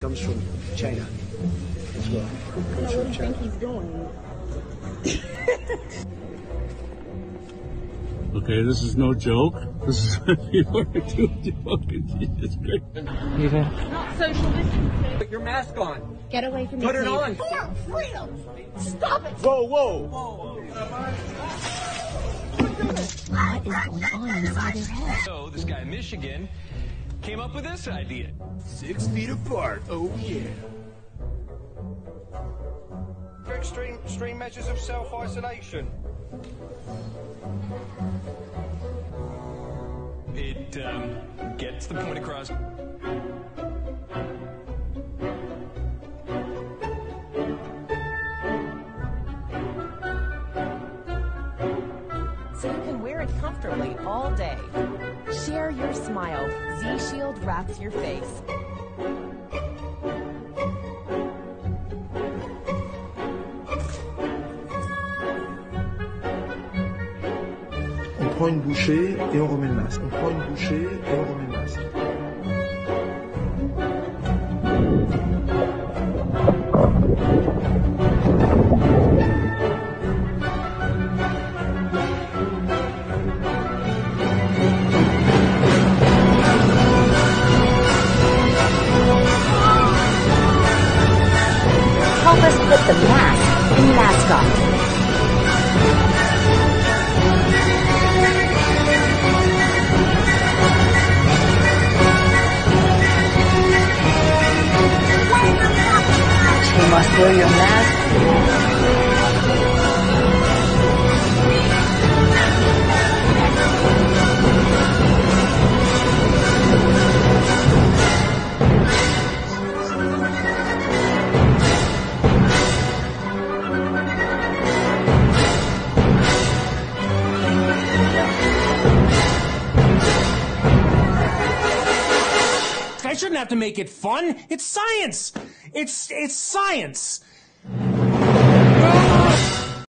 Comes from China as well. What do you think he's doing? Okay, this is no joke. This is what people are doing. Fucking Jesus Christ. Not social distancing. Put your mask on. Get away from me. Put it on. For freedom. Stop it. Whoa, whoa! What is going on inside your head? So this guy in Michigan came up with this idea. 6 feet apart. Oh yeah. Extreme measures of self-isolation. It gets the point across. So you can wear it comfortably all day. Share your smile. Z-Shield wraps your face. On prend une bouchée et on remet le masque. On prend une bouchée et on remet le masque. Help us put the mask in mascot. You must wear your mask. I shouldn't have to make it fun. It's science. It's science.